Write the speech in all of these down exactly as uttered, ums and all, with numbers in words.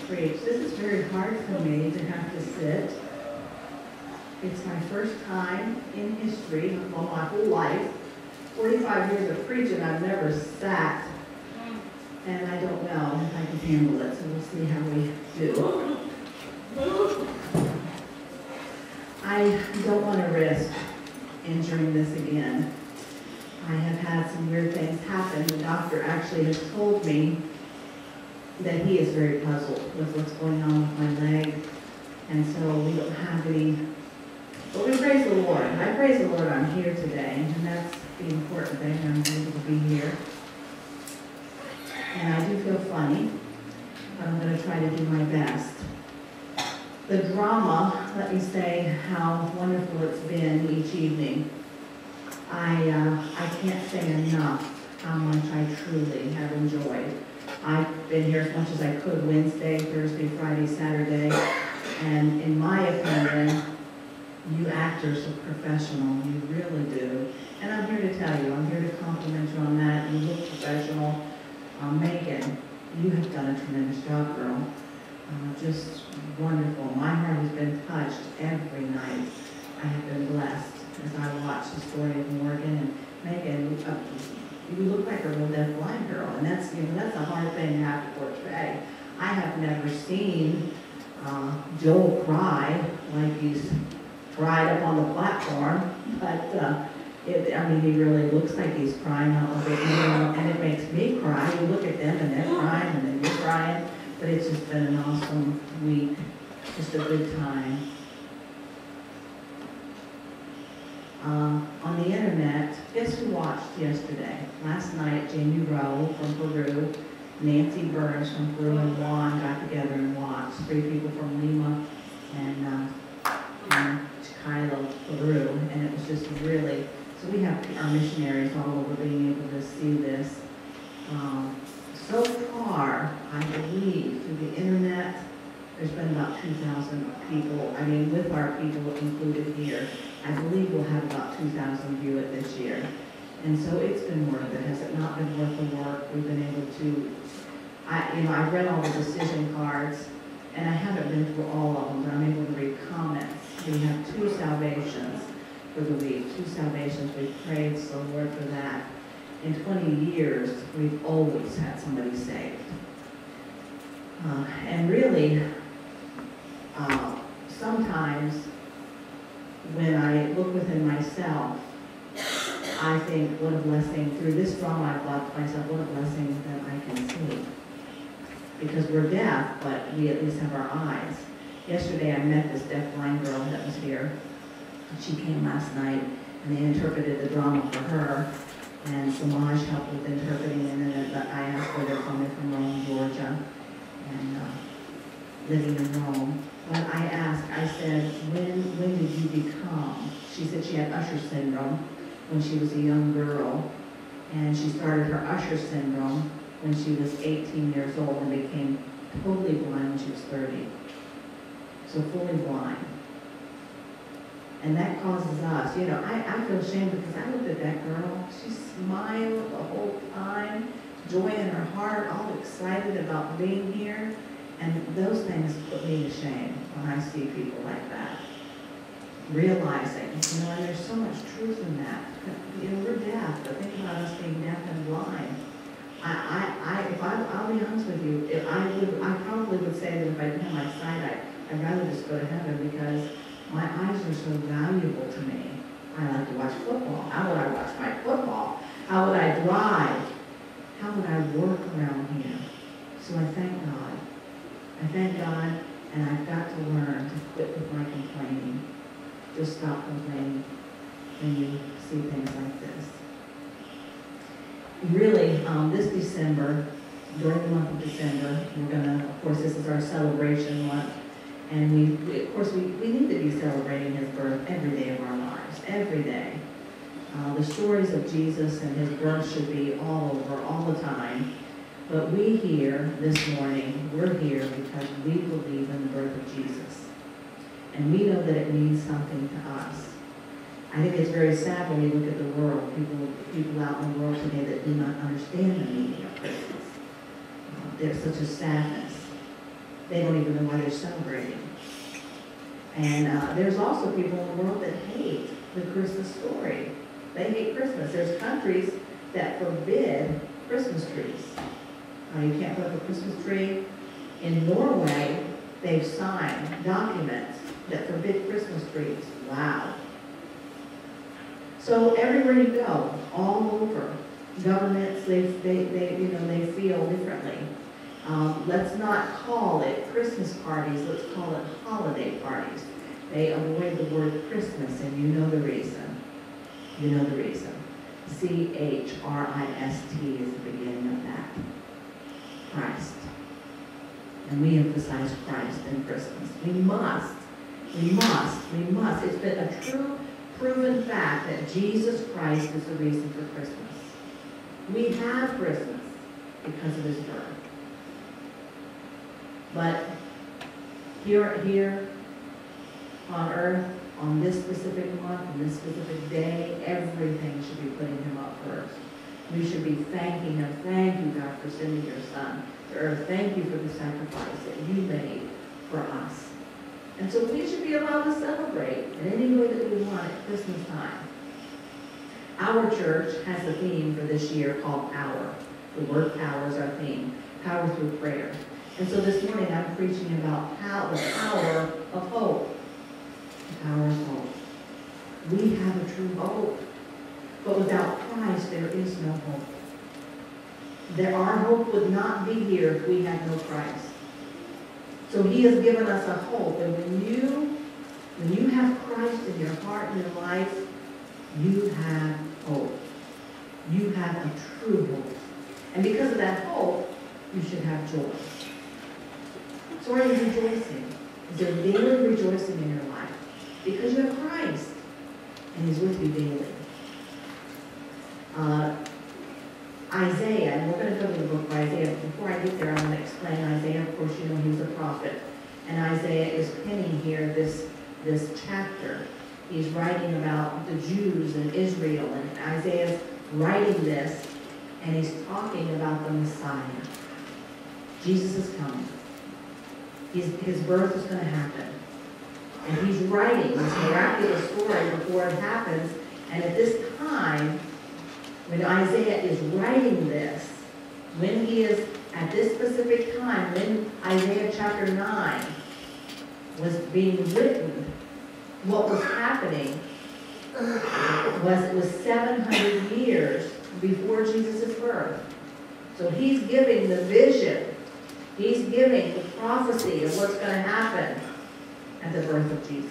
preach. This is very hard for me to have to sit. It's my first time in history, well, my whole life, forty-five years of preaching, I've never sat. And I don't know if I can handle it, so we'll see how we do. I don't want to risk injuring this again. I have had some weird things happen. The doctor actually has told me that he is very puzzled with what's going on with my leg. And so we don't have any, but we praise the Lord. I praise the Lord I'm here today, and that's the important thing. I'm able to be here. And I do feel funny, but I'm going to try to do my best. The drama, let me say how wonderful it's been each evening. I, uh, I can't say enough how much I truly have enjoyed. I've been here as much as I could Wednesday, Thursday, Friday, Saturday, and in my opinion, you actors are professional, you really do. And I'm here to tell you, I'm here to compliment you on that. You look professional. Um, Megan, you have done a tremendous job, girl. Uh, just wonderful. My heart has been touched every night. I have been blessed as I watch the story of Morgan and Megan. Uh, you look like a real deaf-blind girl, and that's you know that's a hard thing to have to portray. I have never seen uh, Joel cry like he's cried up on the platform, but. Uh, It, I mean, he really looks like he's crying a little bit, you know, and it makes me cry. You look at them and they're crying and then you're crying, but it's just been an awesome week, just a good time. Uh, on the internet, guess who watched yesterday? Last night, Jamie Rowe from Peru, Nancy Burns from Peru, and Juan got together and watched. Three people from Lima and, uh, and Chicalo, Peru, and it was just really. So we have our missionaries all over being able to see this. Um, so far, I believe, through the internet, there's been about two thousand people. I mean, with our people included here, I believe we'll have about two thousand view it this year. And so it's been worth it. Has it not been worth the work? We've been able to, I, you know, I've read all the decision cards, and I haven't been through all of them, but I'm able to read comments. We have two salvations for the week, two salvations. We've prayed so Lord for that. In twenty years, we've always had somebody saved. Uh, and really, uh, sometimes when I look within myself, I think what a blessing, through this drama I've loved myself, what a blessing that I can see. Because we're deaf, but we at least have our eyes. Yesterday I met this deaf-blind girl that was here. She came last night, and they interpreted the drama for her, and Samaj helped with interpreting, and then I asked her, they're coming from Rome, Georgia, and uh, living in Rome. But I asked, I said, when, when did you become? She said she had Usher syndrome when she was a young girl, and she started her Usher syndrome when she was eighteen years old and became totally blind when she was thirty. So fully blind. And that causes us, you know, I, I feel ashamed because I looked at that girl. She smiled the whole time, joy in her heart, all excited about being here. And those things put me to shame when I see people like that. Realizing, you know, and there's so much truth in that. You know, we're deaf, but think about us being deaf and blind. I, I, I if I, I'll be honest with you, if I would, I probably would say that if I didn't have my sight, I, I'd rather just go to heaven because my eyes are so valuable to me. I like to watch football. How would I watch my football? How would I drive? How would I work around here? So I thank God. I thank God, and I've got to learn to quit with my complaining. Just stop complaining when you see things like this. Really, um, this December, during the month of December, we're going to, of course, this is our celebration month. And we, we, of course, we, we need to be celebrating his birth every day of our lives, every day. Uh, the stories of Jesus and his birth should be all over, all the time. But we here this morning, we're here because we believe in the birth of Jesus. And we know that it means something to us. I think it's very sad when you look at the world, people, people out in the world today that do not understand the meaning of Christmas. Uh, there's such a sadness. they don't even know why they're celebrating. And uh, there's also people in the world that hate the Christmas story. They hate Christmas. There's countries that forbid Christmas trees. Uh, you can't put up a Christmas tree. In Norway, they've signed documents that forbid Christmas trees. Wow. So everywhere you go, all over, governments, they, they, they you know, they feel differently. Um, let's not call it Christmas parties, let's call it holiday parties. They avoid the word Christmas, and you know the reason. You know the reason. C H R I S T is the beginning of that. Christ. And we emphasize Christ in Christmas. We must, we must, we must. It's been a true, proven fact that Jesus Christ is the reason for Christmas. We have Christmas because of his birth. But here, here on earth, on this specific month, on this specific day, everything should be putting him up first. We should be thanking him. Thank you, God, for sending your son to earth. Thank you for the sacrifice that you made for us. And so we should be allowed to celebrate in any way that we want at Christmas time. Our church has a theme for this year called Power. The word power is our theme. Power through prayer. And so this morning I'm preaching about how the power of hope. The power of hope. We have a true hope. But without Christ, there is no hope. That our hope would not be here if we had no Christ. So he has given us a hope. And when you, when you have Christ in your heart and your life, you have hope. You have a true hope. And because of that hope, you should have joy. So are you rejoicing? Is there daily rejoicing in your life? Because you have Christ, and he's with you daily. Uh, Isaiah, and we're going to go to the book of Isaiah. Before I get there, I'm going to explain Isaiah. Of course, you know he's a prophet. And Isaiah is penning here this, this chapter. He's writing about the Jews and Israel. And Isaiah's writing this, and he's talking about the Messiah. Jesus is coming. His, his birth is going to happen. And he's writing this miraculous story before it happens. And at this time, when Isaiah is writing this, when he is at this specific time, when Isaiah chapter nine was being written, what was happening was it was seven hundred years before Jesus' birth. So he's giving the vision. He's giving the prophecy of what's going to happen at the birth of Jesus.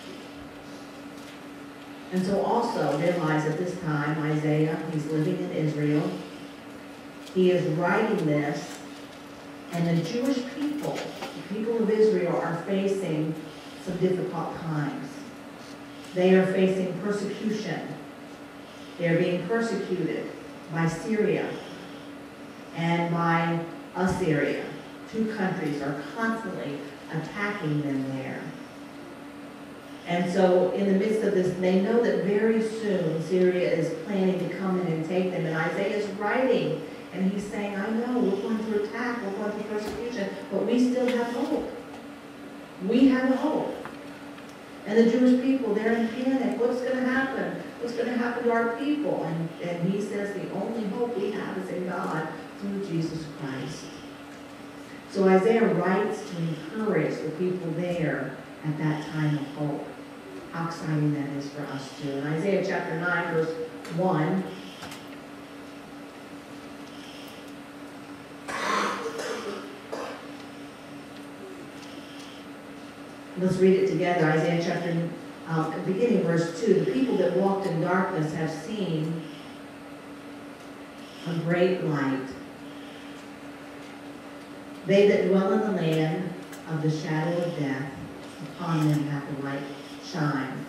And so also realize at this time, Isaiah, he's living in Israel. He is writing this, and the Jewish people, the people of Israel, are facing some difficult times. They are facing persecution. They are being persecuted by Syria and by Assyria. Two countries are constantly attacking them there. And so in the midst of this, they know that very soon Syria is planning to come in and take them. And Isaiah is writing, and he's saying, I know, we're going through attack, we're going through persecution, but we still have hope. We have hope. And the Jewish people, they're in panic. What's going to happen? What's going to happen to our people? And, and he says the only hope we have is in God through Jesus Christ. So Isaiah writes to encourage the people there at that time of hope. How exciting that is for us too. In Isaiah chapter nine, verse one, let's read it together. Isaiah chapter, um, beginning verse two. The people that walked in darkness have seen a great light. They that dwell in the land of the shadow of death, upon them hath the light shine.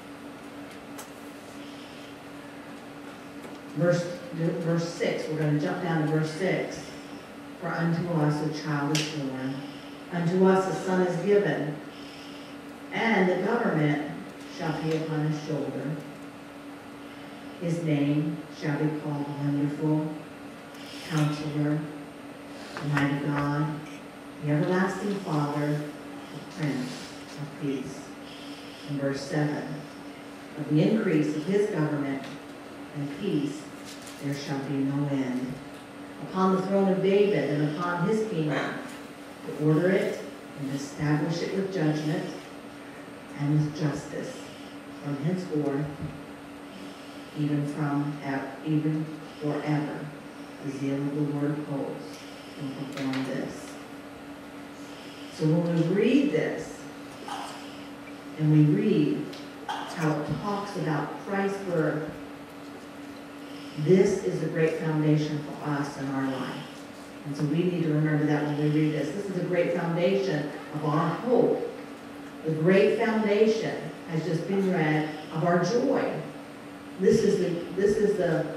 Verse, verse six, we're going to jump down to verse six. For unto us a child is born, unto us a son is given, and the government shall be upon his shoulder. His name shall be called Wonderful, Counselor, Mighty God, The everlasting Father, the Prince of Peace. In verse seven, of the increase of his government and peace there shall be no end. Upon the throne of David and upon his kingdom, to order it and establish it with judgment and with justice from henceforth, even from even forever. The zeal of the Lord of hosts will perform this. So when we read this, and we read how it talks about Christ's birth, this is a great foundation for us in our life. And so we need to remember that when we read this. This is a great foundation of our hope. The great foundation has just been read of our joy. This is the, this is the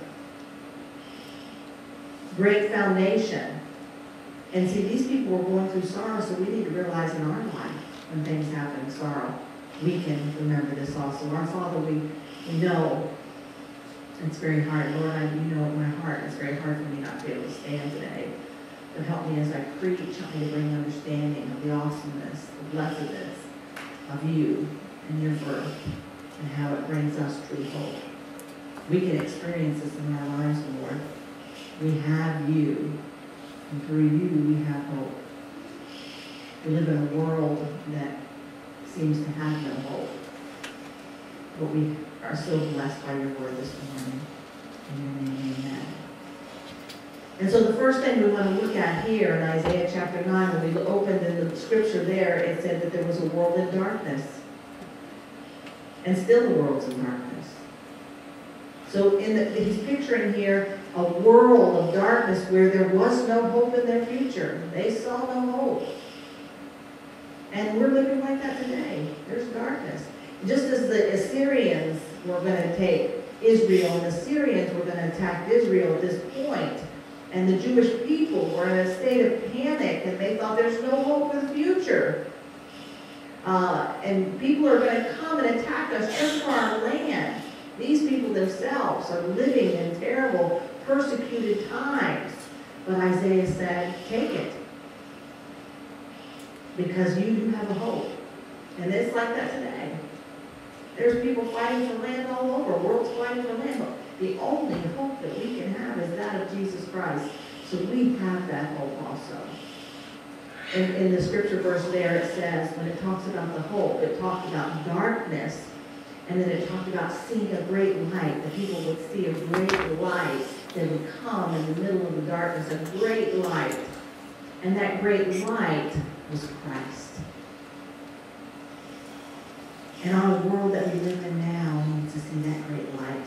great foundation. And see, these people were going through sorrow, so we need to realize in our life when things happen, sorrow, we can remember this also. Our Father, we, we know it's very hard. Lord, I, you know in my heart, it's very hard for me not to be able to stand today. But help me as I preach, help me to bring understanding of the awesomeness, the blessedness of you and your birth and how it brings us true hope. We can experience this in our lives, Lord. We have you, and through you we have hope. We live in a world that seems to have no hope. But we are so blessed by your word this morning. In your name, amen. And so the first thing we want to look at here in Isaiah chapter nine, when we opened in the scripture there, it said that there was a world in darkness. And still the world's in darkness. So in the, he's picturing here a world of darkness where there was no hope in their future. They saw no hope. And we're living like that today. There's darkness. Just as the Assyrians were going to take Israel, and the Syrians were going to attack Israel at this point, and the Jewish people were in a state of panic, and they thought there's no hope for the future. Uh, and people are going to come and attack us just for our land. These people themselves are living in terrible, persecuted times. But Isaiah said, take it. Because you do have a hope. And it's like that today. There's people fighting for land all over. World's fighting for land. But the only hope that we can have is that of Jesus Christ. So we have that hope also. In, in the scripture verse there, it says, when it talks about the hope, it talked about darkness. And then it talked about seeing a great light. The people would see a great light that would come in the middle of the darkness, a great light. And that great light was Christ. And our world that we live in now needs to see that great light.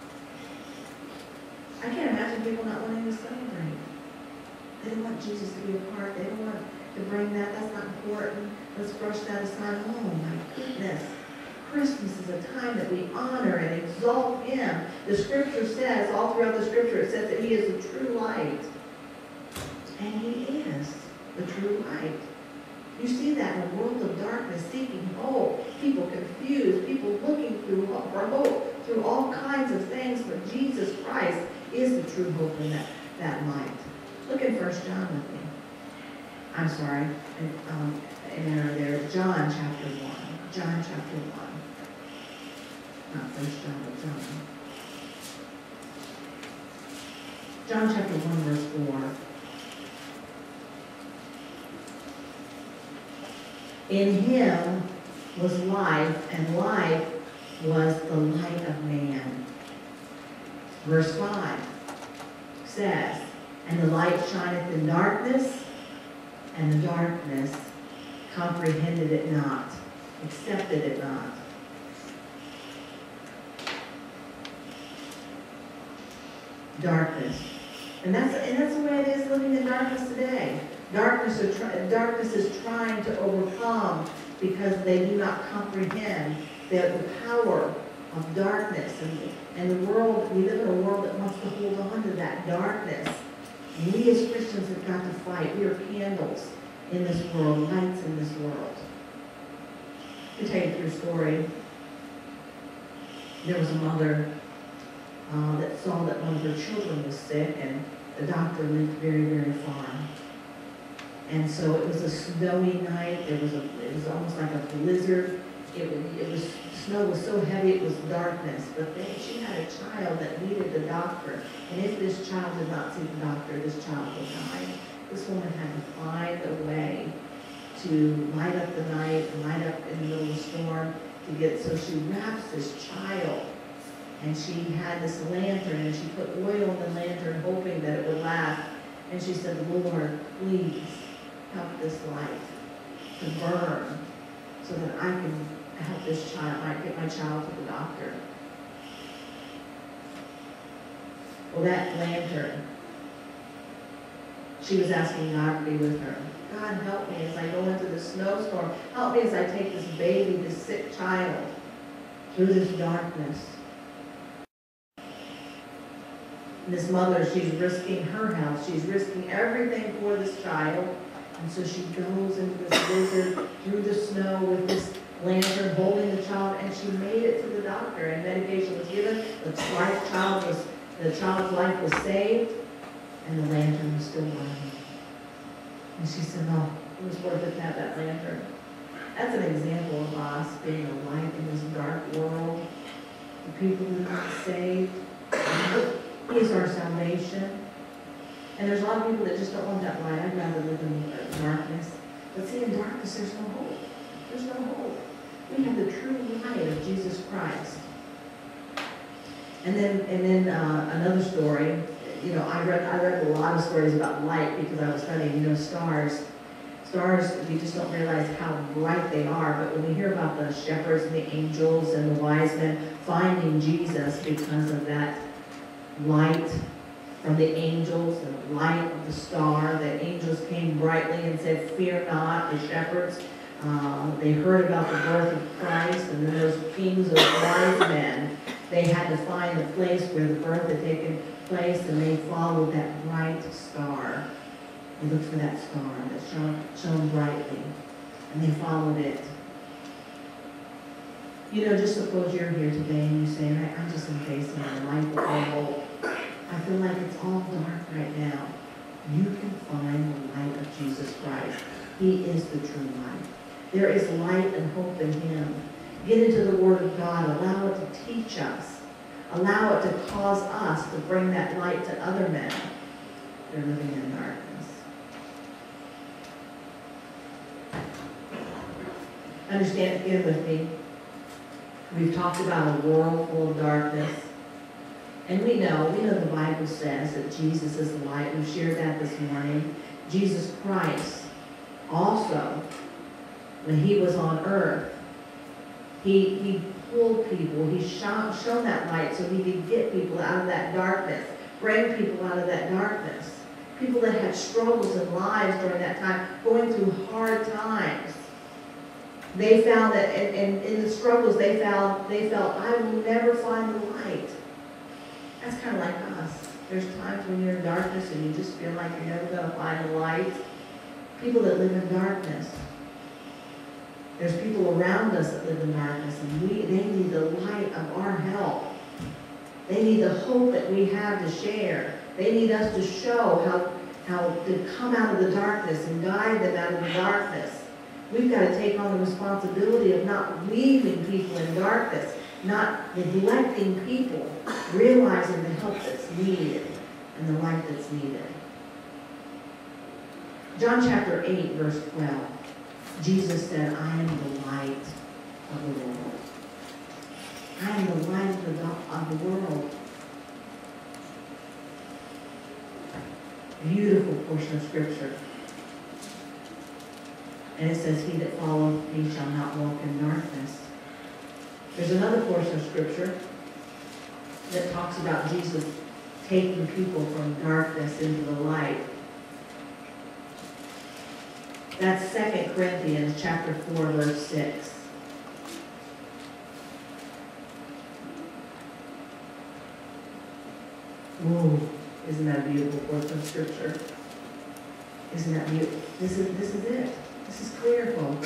I can't imagine people not wanting to celebrate. They don't want Jesus to be a part. They don't want to bring that. That's not important. Let's brush that aside. Oh my goodness. Christmas is a time that we honor and exalt him. The scripture says, all throughout the scripture, it says that he is the true light. And he is the true light. You see that in a world of darkness, seeking hope, people confused, people looking through for hope through all kinds of things, but Jesus Christ is the true hope in that, that light. Look in First John with me. I'm sorry, in, um, in there, John chapter one. John chapter one. Not First John, but John. John chapter one, verse four. In him was life, and life was the light of man. Verse five says, and the light shineth in darkness, and the darkness comprehended it not, accepted it not. Darkness. And that's, and that's the way it is living in darkness today. Darkness, are try, darkness is trying to overcome because they do not comprehend the, the power of darkness. And, and the world, we live in a world that wants to hold on to that darkness. And we as Christians have got to fight. We are candles in this world, lights in this world. To tell you a true story, there was a mother uh, that saw that one of her children was sick, and the doctor lived very, very far. And so it was a snowy night. It was a, it was almost like a blizzard. It was, it was, snow was so heavy it was darkness. But then she had a child that needed the doctor. And if this child did not see the doctor, this child would die. This woman had to find a way to light up the night, light up in the middle of the storm to get, so she wraps this child. And she had this lantern, and she put oil in the lantern, hoping that it would last. And she said, Lord, please help this light to burn so that I can help this child, I get my child to the doctor. Well, that lantern, she was asking God to be with her. God, help me as I go into the snowstorm. Help me as I take this baby, this sick child, through this darkness. And this mother, she's risking her health. She's risking everything for this child. And so she goes into this blizzard, through the snow with this lantern, holding the child, and she made it to the doctor. And medication was given. The life child was, the child's life was saved, and the lantern was still burning. And she said, "No, it was worth it to have that lantern." That's an example of us being a light in this dark world. The people who are not saved. He's our salvation. And there's a lot of people that just don't want that light. I'd rather live in darkness. But see, in darkness, there's no hope. There's no hope. We have the true light of Jesus Christ. And then, and then uh, another story. You know, I read I read a lot of stories about light because I was studying, you know, stars. Stars, you just don't realize how bright they are. But when we hear about the shepherds and the angels and the wise men finding Jesus because of that light from the angels and the light of the star, the angels came brightly and said, "Fear not." The shepherds, uh, they heard about the birth of Christ, and then those kings of wise men, they had to find the place where the birth had taken place, and they followed that bright star. They looked for that star that shone, shone brightly, and they followed it. You know, just suppose you're here today and you say, I'm just facing a life of hope. I feel like it's all dark right now. You can find the light of Jesus Christ. He is the true light. There is light and hope in Him. Get into the Word of God. Allow it to teach us. Allow it to cause us to bring that light to other men that are living in darkness. Understand, again with me, we've talked about a world full of darkness. And we know, we know the Bible says that Jesus is the light. We've shared that this morning. Jesus Christ also, when He was on earth, He, he pulled people. He shone, shone that light so He could get people out of that darkness, bring people out of that darkness. People that had struggles in lives during that time, going through hard times. They found that, and, and in the struggles, they found, they felt, I will never find the light. That's kind of like us. There's times when you're in darkness and you just feel like you're never going to find the light. People that live in darkness. There's people around us that live in darkness, and we, they need the light of our help. They need the hope that we have to share. They need us to show how, how to come out of the darkness and guide them out of the darkness. We've got to take on the responsibility of not leaving people in darkness, not neglecting people, realizing the help that's needed and the light that's needed. John chapter eight, verse twelve. Jesus said, I am the light of the world. I am the light of the, of the world. Beautiful portion of Scripture. And it says, he that followeth me shall not walk in darkness. There's another portion of Scripture that talks about Jesus taking people from darkness into the light. That's Second Corinthians chapter four, verse six. Whoa, isn't that a beautiful portion of Scripture? Isn't that beautiful? This is, this is it. This is clear, folks.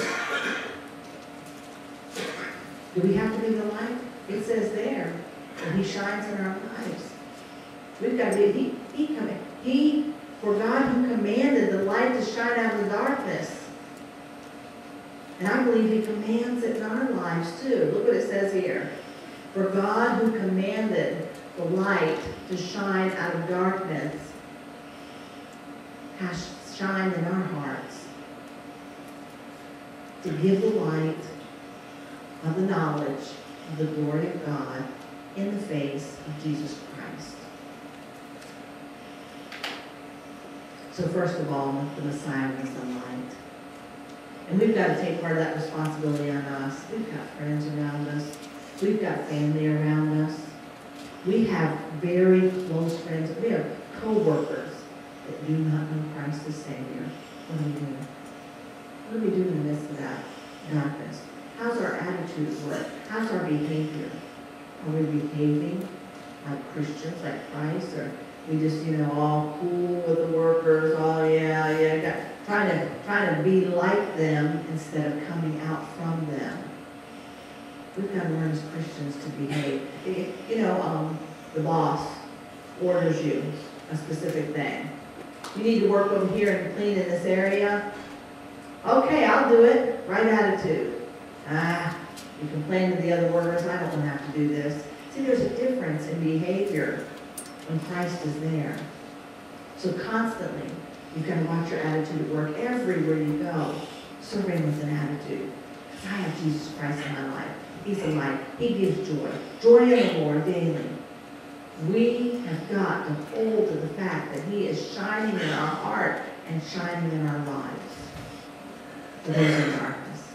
Do we have to be the light? It says there that He shines in our lives. We've got to be, He, he coming. He For God who commanded the light to shine out of the darkness. And I believe he commands it in our lives too. Look what it says here. For God who commanded the light to shine out of darkness has shined in our hearts to give the light of the knowledge of the glory of God in the face of Jesus Christ. So first of all, the Messiah was the light. And we've got to take part of that responsibility on us. We've got friends around us. We've got family around us. We have very close friends. We have co-workers that do not know Christ as Savior. What do we do? What do we do in the midst of that darkness? How's our attitude work? How's our behavior? Are we behaving like Christians, like Christ? Or we just, you know, all cool with the workers, oh yeah, yeah, got, trying to trying to be like them instead of coming out from them. We've got to learn as Christians to behave. You know, um, the boss orders you a specific thing. You need to work over here and clean in this area. Okay, I'll do it. Right attitude. Ah, you complain to the other workers, I don't want to have to do this. See, there's a difference in behavior when Christ is there. So constantly, you've got to watch your attitude at work everywhere you go. Serving with an attitude. Because I have Jesus Christ in my life. He's a light. He gives joy. Joy in the Lord daily. We have got to hold to the fact that he is shining in our heart and shining in our lives. For those in darkness.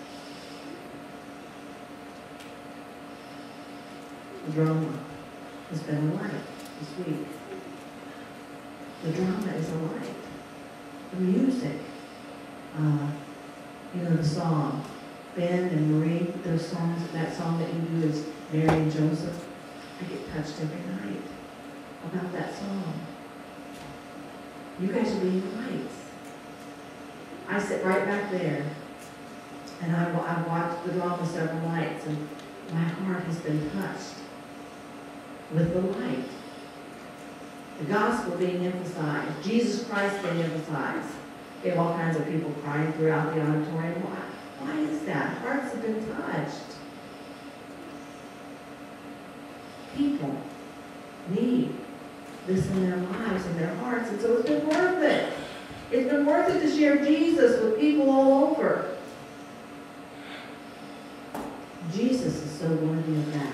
The drama has been a light this week. The drama is a light. The music, uh, you know, the song, Ben and Marie, those songs, that song that you do is Mary and Joseph. I get touched every night about that song. You guys are being lights. I sit right back there, and I, I watched the drama several nights, and my heart has been touched with the light. The gospel being emphasized, Jesus Christ being emphasized. We have all kinds of people crying throughout the auditorium. Why? Why is that? Hearts have been touched. People need this in their lives and their hearts, and so it's been worth it. It's been worth it to share Jesus with people all over. Jesus is so worthy of that.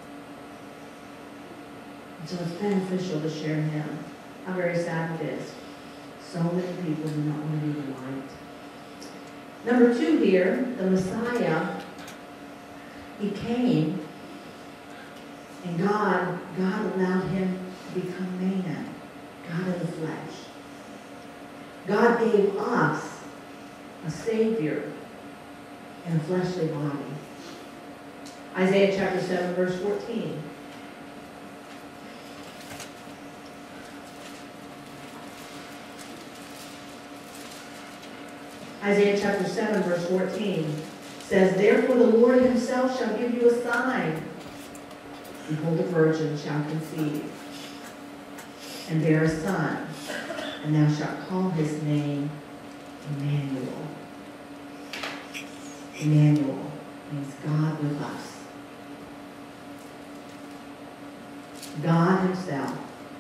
So it's beneficial to share him. How very sad it is. So many people do not want to be the light. Number two here, the Messiah, he came, and God, God allowed him to become man, God in the flesh. God gave us a Savior in a fleshly body. Isaiah chapter seven, verse fourteen. Isaiah chapter seven, verse fourteen says, Therefore the Lord himself shall give you a sign. Behold, a virgin shall conceive and bear a son, and thou shalt call his name Emmanuel. Emmanuel means God with us. God himself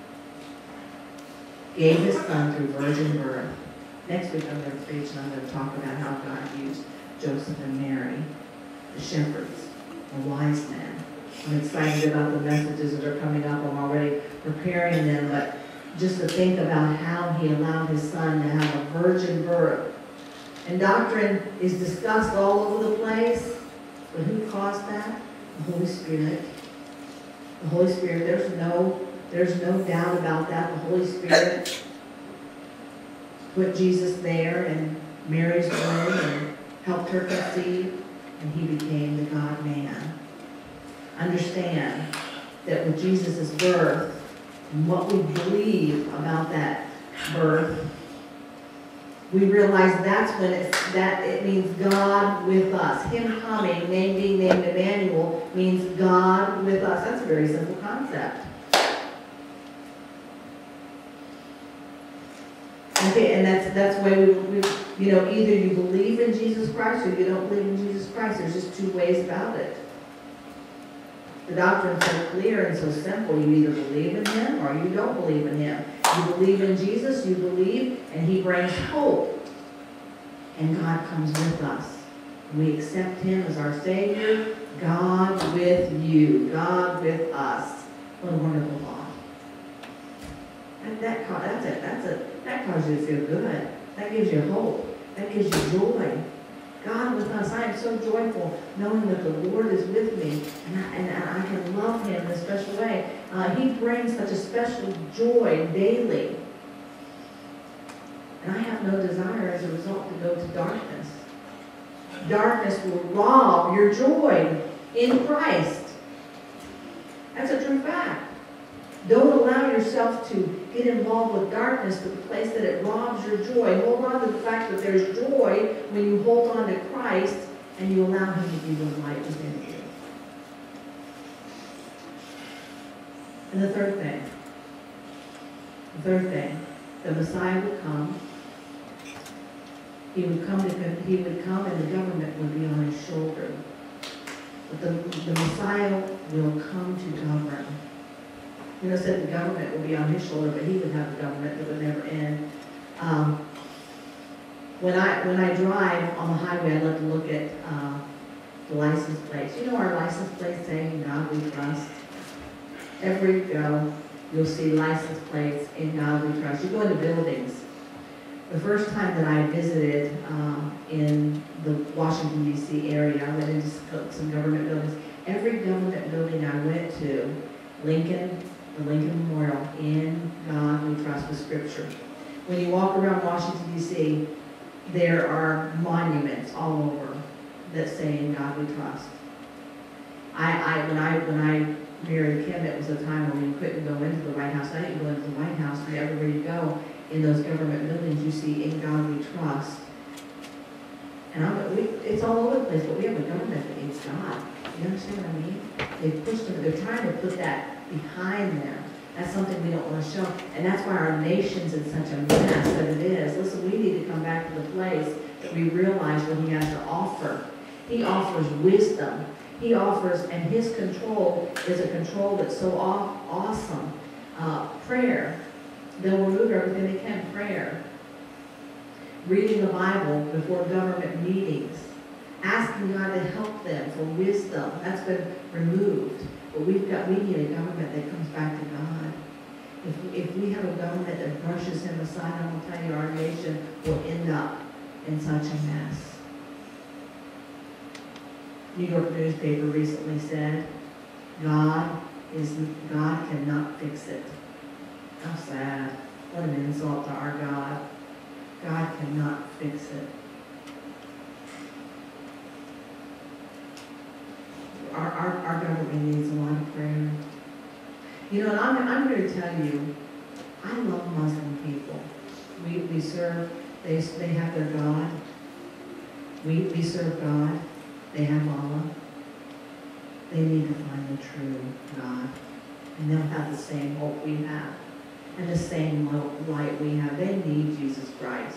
gave his son through virgin birth. Next week I'm going to preach and I'm going to talk about how God used Joseph and Mary, the shepherds, the wise men. I'm excited about the messages that are coming up. I'm already preparing them, but just to think about how he allowed his son to have a virgin birth. And doctrine is discussed all over the place, but who caused that? The Holy Spirit. The Holy Spirit, there's no, there's no doubt about that. The Holy Spirit put Jesus there in Mary's womb and helped her conceive, and he became the God-man. Understand that with Jesus' birth, and what we believe about that birth, we realize that's when it's, that it means God with us. Him coming, name being named Emmanuel, means God with us. That's a very simple concept. Okay, and that's, that's the way we, we, you know, either you believe in Jesus Christ or you don't believe in Jesus Christ. There's just two ways about it. The doctrine's so clear and so simple. You either believe in him or you don't believe in him. You believe in Jesus, you believe, and he brings hope. And God comes with us. We accept him as our Savior. God with you. God with us. What a wonderful thought. And that, that's it. That's it. That causes you to feel good. That gives you hope. That gives you joy. God with us. I am so joyful knowing that the Lord is with me, and I, and I can love him in a special way. Uh, he brings such a special joy daily. And I have no desire as a result to go to darkness. Darkness will rob your joy in Christ. That's a true fact. Don't allow yourself to get involved with darkness to the place that it robs your joy. Hold on to the fact that there's joy when you hold on to Christ and you allow him to be the light within you. And the third thing, the third thing, the Messiah would come. He would come to, he would come and the government would be on his shoulder. But the, the Messiah will come to govern. You know, said the government will be on his shoulder, but he would have a government that would never end. Um, when I when I drive on the highway, I love to look at uh, the license plates. You know, our license plates say, "In God we trust." Everywhere you go, you'll see license plates, "In God we trust." You go into buildings. The first time that I visited um, in the Washington, D C area, I went into some government buildings. Every government building I went to, Lincoln, the Lincoln Memorial, "In God we trust," with scripture. When you walk around Washington, D C, there are monuments all over that say, "In God we trust." I, I, when I, when I married Kim, it was a time when you couldn't go into the White House. I didn't go into the White House, and everywhere you go in those government buildings, you see, "In God we trust." And I'm, we, it's all over the place, but we have a government that needs God. You understand what I mean? They've pushed them, they're trying to put that behind them. That's something we don't want to show. And that's why our nation's in such a mess that it is. Listen, we need to come back to the place that we realize what he has to offer. He offers wisdom. He offers, and his control is a control that's so aw awesome. Uh, prayer. They'll remove everything they can. Prayer. Reading the Bible before government meetings. Asking God to help them for wisdom. That's been removed. But we've got, we need a government that comes back to God. If, if we have a government that brushes him aside, I'm going to tell you, our nation will end up in such a mess. New York newspaper recently said, God is, God cannot fix it. How sad. What an insult to our God. God cannot fix it. Our, our, our government needs a lot of prayer. You know, and I'm, I'm going to tell you, I love Muslim people. We, we serve, they, they have their God. We, we serve God. They have Allah. They need to find the true God. And they'll have the same hope we have. And the same light we have. They need Jesus Christ.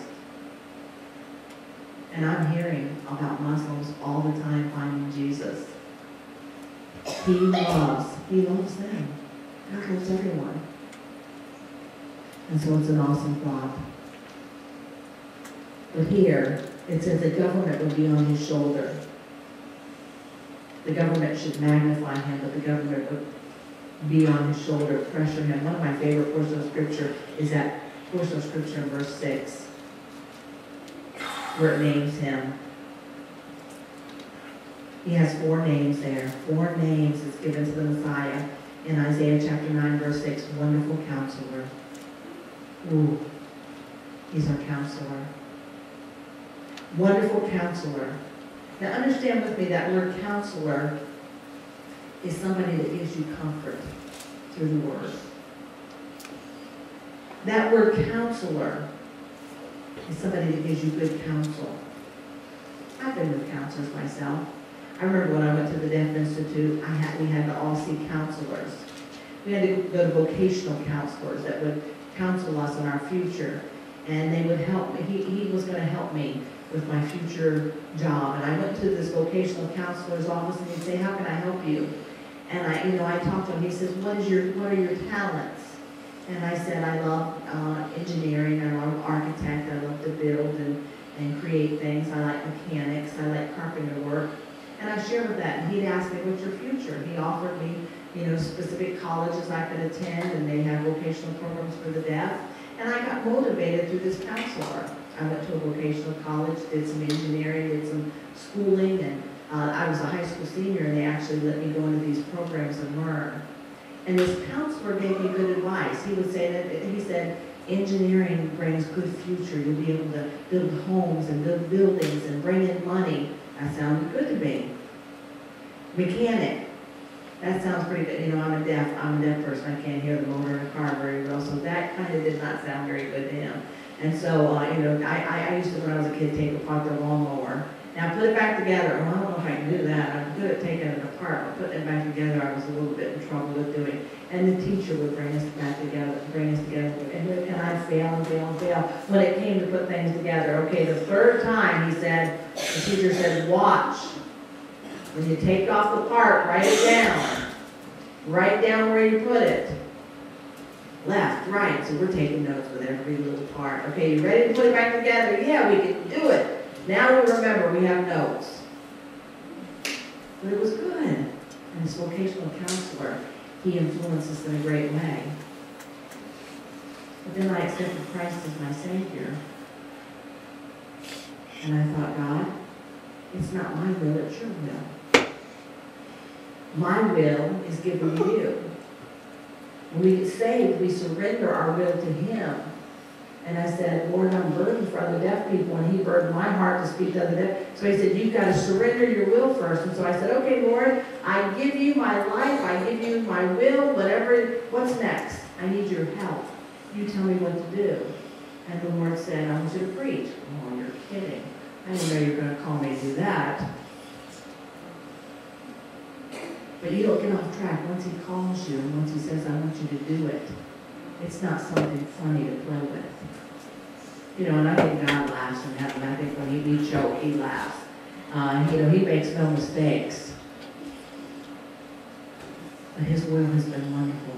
And I'm hearing about Muslims all the time finding Jesus. He loves, he loves them. God loves everyone. And so it's an awesome thought. But here, it says the government will be on his shoulder. The government should magnify him, but the government would be on his shoulder, pressure him. One of my favorite portions of scripture is that portion of scripture in verse six, where it names him. He has four names there. Four names is given to the Messiah in Isaiah chapter nine, verse six. Wonderful Counselor. Ooh, he's our counselor. Wonderful Counselor. Now understand with me that word counselor is somebody that gives you comfort through the word. That word counselor is somebody that gives you good counsel. I've been with counselors myself. I remember when I went to the Deaf Institute, I had, we had to all see counselors. We had to go to vocational counselors that would counsel us in our future. and they would help me. He, he was going to help me with my future job. And I went to this vocational counselor's office, and he'd say, how can I help you? And I, you know, I talked to him. He says, what is your, what are your talents? And I said, I love uh, engineering, I love architect, I love to build and, and create things. I like mechanics, I like carpenter work. And I shared with that, and he'd ask me, what's your future? He offered me, you know, specific colleges I could attend, and they have vocational programs for the deaf. And I got motivated through this counselor. I went to a vocational college, did some engineering, did some schooling, and uh, I was a high school senior, and they actually let me go into these programs and learn. And this counselor gave me good advice. He would say that, he said, engineering brings good future. You'll be able to build homes and build buildings and bring in money. That sounded good to me. Mechanic. That sounds pretty good. You know, I'm a deaf, I'm a deaf person. I can't hear the motor in a car very well, so that kind of did not sound very good to him. And so, uh, you know, I, I used to, when I was a kid, take apart the lawnmower. Now, put it back together. Well, I don't know if I can do that. I'm good at taking it apart, but putting it back together, I was a little bit in trouble with doing. And the teacher would bring us back together, bring us together, and, and I'd fail and fail and fail. When it came to put things together, okay, the third time, he said, the teacher said, watch. When you take off the part, write it down. Write down where you put it. Left, right. So we're taking notes with every little part. Okay, you ready to put it back together? Yeah, we can do it. Now we remember we have notes. But it was good. And this vocational counselor, he influenced us in a great way. But then I accepted Christ as my Savior. And I thought, God, it's not my will, it's your will. My will is given to you. When we get saved, we surrender our will to Him. And I said, Lord, I'm burdened for other deaf people, and He burdened my heart to speak to other deaf. So He said, you've got to surrender your will first. And so I said, okay, Lord, I give you my life, I give you my will, whatever, what's next? I need your help. You tell me what to do. And the Lord said, I want you to preach. Oh, you're kidding. I didn't know you were going to call me to do that. But you don't get off track. Once He calls you, and once He says, I want you to do it, it's not something funny to play with. You know, and I think God laughs in heaven. I think when he, we joke, He laughs. Uh, you know, He makes no mistakes. But His will has been wonderful.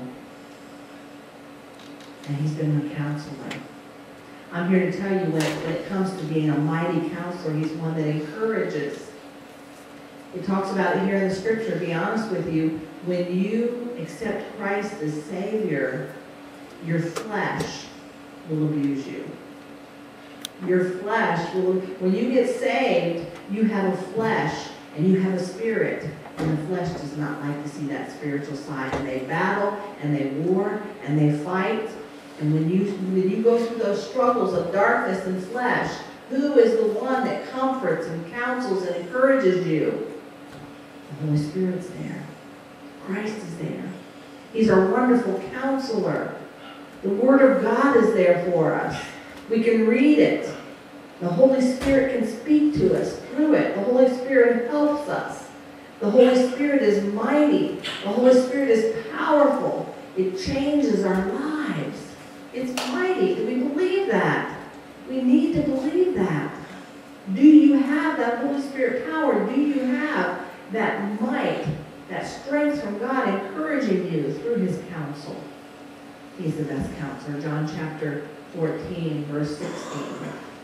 And He's been my counselor. I'm here to tell you, when it, when it comes to being a mighty counselor, He's one that encourages. It talks about it here in the Scripture, to be honest with you, when you accept Christ as Savior, your flesh will abuse you. Your flesh will, when you get saved, you have a flesh and you have a spirit. And the flesh does not like to see that spiritual side. And they battle and they war and they fight. And when you, when you go through those struggles of darkness and flesh, who is the one that comforts and counsels and encourages you? The Holy Spirit's there. Christ is there. He's our wonderful counselor. The Word of God is there for us. We can read it. The Holy Spirit can speak to us through it. The Holy Spirit helps us. The Holy Spirit is mighty. The Holy Spirit is powerful. It changes our lives. It's mighty. Do we believe that? We need to believe that. Do you have that Holy Spirit power? Do you have that might, that strength from God encouraging you through His counsel? He's the best counselor. John chapter fourteen, verse sixteen.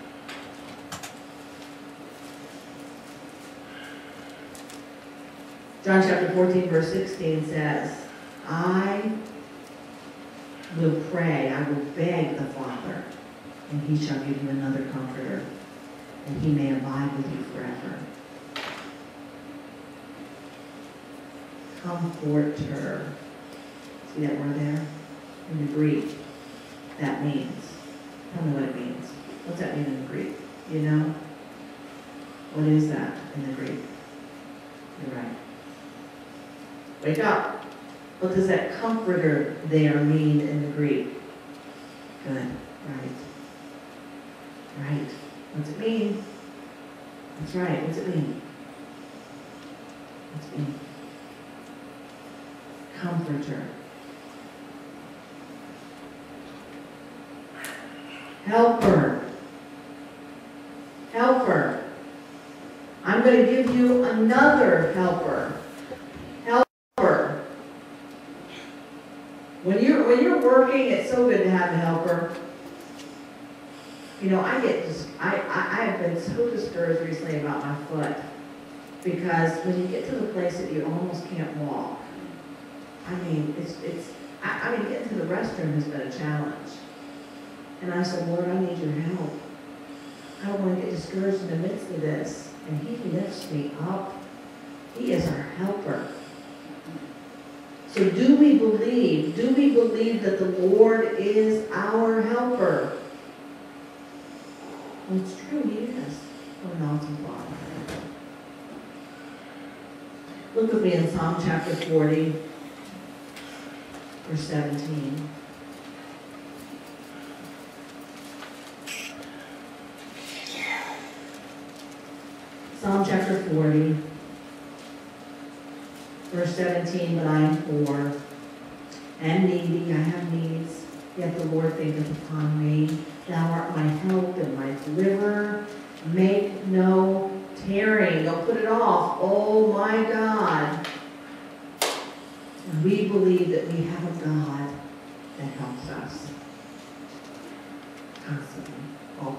John chapter fourteen, verse sixteen says, I will pray, I will beg the Father, and He shall give you another comforter, and He may abide with you forever. Comforter. See that word there? In the Greek, that means. Tell me what it means. What's that mean in the Greek? You know? What is that in the Greek? You're right. Wake up. What does that comforter there mean in the Greek? Good. Right. Right. What's it mean? That's right. What's it mean? What's it mean? Comforter. Helper. Helper. I'm going to give you another helper. Helper. When you're, when you're working, it's so good to have a helper. You know, I get just, I, I, I have been so discouraged recently about my foot. Because when you get to the place that you almost can't walk, I mean, it's, it's, I, I mean, getting to the restroom has been a challenge. And I said, Lord, I need your help. I don't want to get discouraged in the midst of this. And he lifts me up. He is our helper. So do we believe, do we believe that the Lord is our helper? Well, it's true, he is. What an awesome Father. Look with me in Psalm chapter forty, verse seventeen. Psalm chapter forty, verse seventeen, but I am poor and needy, I have needs, yet the Lord thinketh upon me. Thou art my help and my deliverer. Make no tearing. Don't put it off. Oh my God. And we believe that we have a God that helps us. Constantly. Always.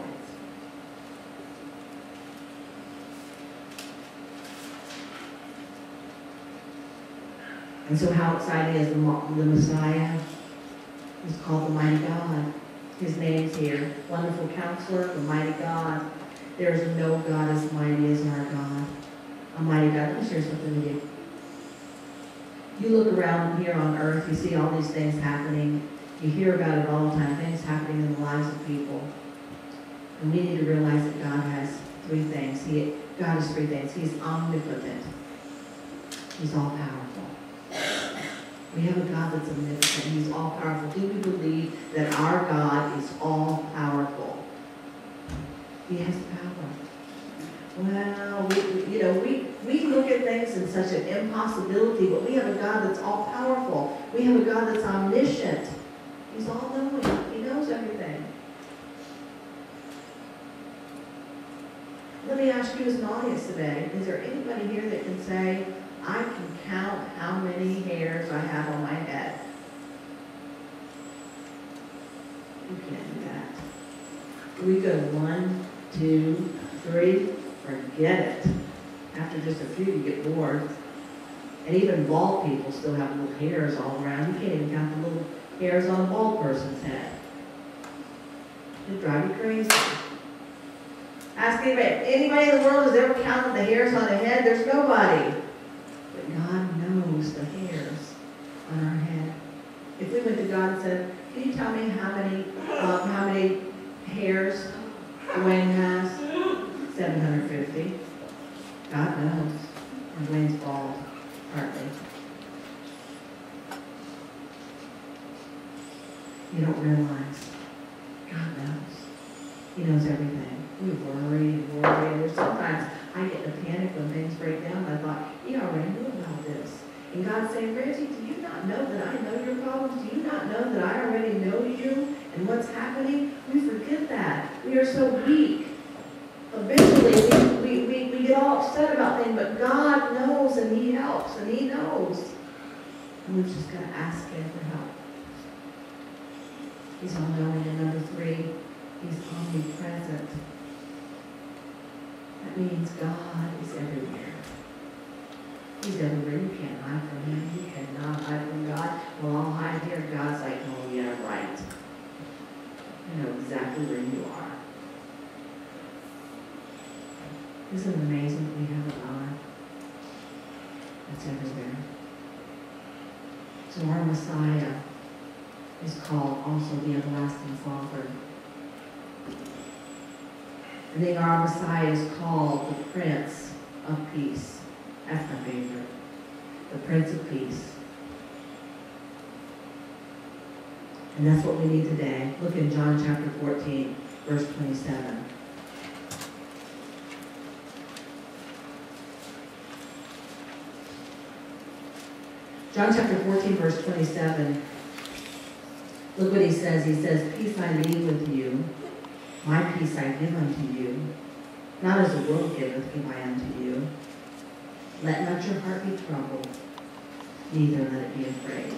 And so how exciting is the, the Messiah? He's called the Mighty God. His name's here. Wonderful Counselor, the Mighty God. There is no God as mighty as our God. A mighty God. Let me share something with you. You look around here on earth, you see all these things happening. You hear about it all the time, things happening in the lives of people. And we need to realize that God has three things. He, God has three things. He's omnipotent. He's all-powerful. We have a God that's omnipotent. He's all-powerful. Do we believe that our God is all-powerful? He has the power. Well, we, you know, we, we look at things in such an impossibility, but we have a God that's all-powerful. We have a God that's omniscient. He's all-knowing. He knows everything. Let me ask you as an audience today, is there anybody here that can say, I can count how many hairs I have on my head? You can't do that. We go one, two, three, forget it. After just a few, you get bored. And even bald people still have little hairs all around. You can't even count the little hairs on a bald person's head. It'd drive you crazy. Ask anybody, anybody in the world has ever counted the hairs on a head? There's nobody. But God knows the hairs on our head. If we went to God and said, can you tell me how many, um, how many hairs Dwayne has? seven hundred fifty. God knows. And Dwayne's bald, partly. You don't realize. God knows. He knows everything. We worry and worry. And there's sometimes I get in a panic when things break down. I thought, he already knew about this. And God's saying, Reggie, do you not know that I know your problems? Do you not know that I already know you and what's happening? We forget that. We are so weak. Eventually, we, we, we, we get all upset about things, but God knows and he helps and he knows. And we've just got to ask him for help. He's all-knowing. And number three, he's omnipresent. That means God is everywhere. He's everywhere. You can't hide from him. You cannot hide from God. Well, I'll hide here. God's like, oh yeah, right. I know exactly where you are. Isn't it amazing that we have a God that's everywhere? So our Messiah is called also the Everlasting Father. And then our Messiah is called the Prince of Peace. That's my favorite. The Prince of Peace. And that's what we need today. Look in John chapter fourteen, verse twenty-seven. John chapter fourteen, verse twenty-seven. Look what he says. He says, peace I leave with you. My peace I give unto you, not as the world giveth give I unto you. Let not your heart be troubled, neither let it be afraid.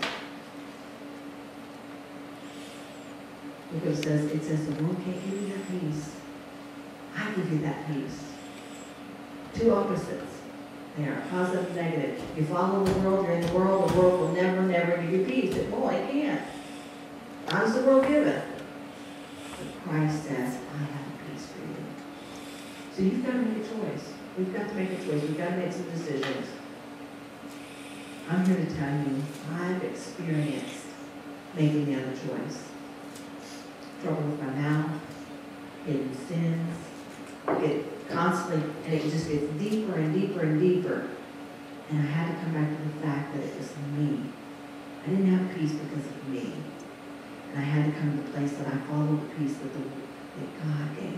Look what it says. It says the world can't give you that peace. I give you that peace. Two opposites. They are positive and negative. You follow the world, you're in the world, the world will never, never give you peace. It won't, it can't. Not as the world giveth. But Christ says, I have a peace for you. So you've got to make a choice. We've got to make a choice. We've got to make some decisions. I'm here to tell you, I've experienced making the other choice. Trouble with my mouth, hidden sins, it constantly, and it just gets deeper and deeper and deeper. And I had to come back to the fact that it was me. I didn't have peace because of me. And I had to come to the place that I followed the peace that, the, that God gave.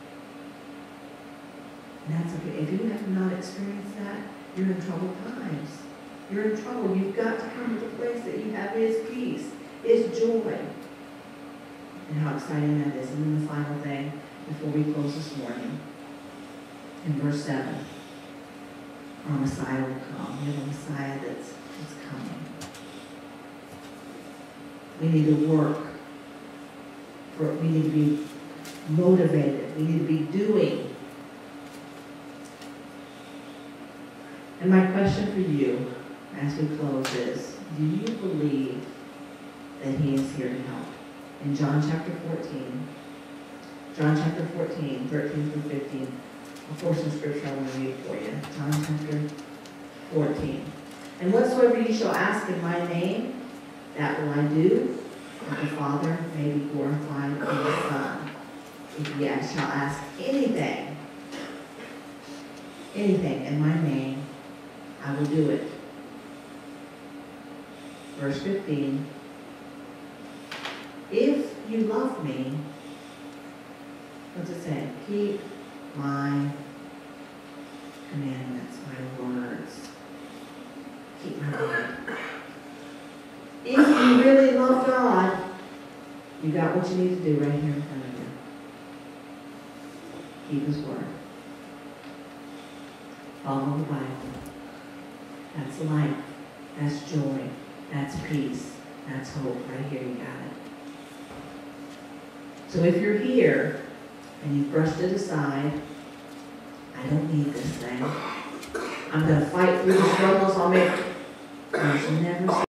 And that's okay. If you have not experienced that, you're in troubled times. You're in trouble. You've got to come to the place that you have His peace, His joy. And how exciting that is. And then the final thing, before we close this morning, in verse seven, our Messiah will come. We have a Messiah that's, that's coming. We need to work. For, we need to be motivated. We need to be doing. And my question for you as we close is, do you believe that He is here to help? In John chapter fourteen, John chapter fourteen, thirteen through fifteen, a portion of scripture I want to read for you. John chapter fourteen. And whatsoever you shall ask in my name, that will I do, that the Father may be glorified in the Son. If ye shall ask anything, anything in my name, I will do it. Verse fifteen. If you love me, what's it say? Keep my commandments, my words. Keep my word. If you really love God, you got what you need to do right here in front of you. Keep His word. Follow the Bible. That's life. That's joy. That's peace. That's hope. Right here, you got it. So if you're here and you've brushed it aside, I don't need this thing. I'm going to fight through the struggles I'll make. There's never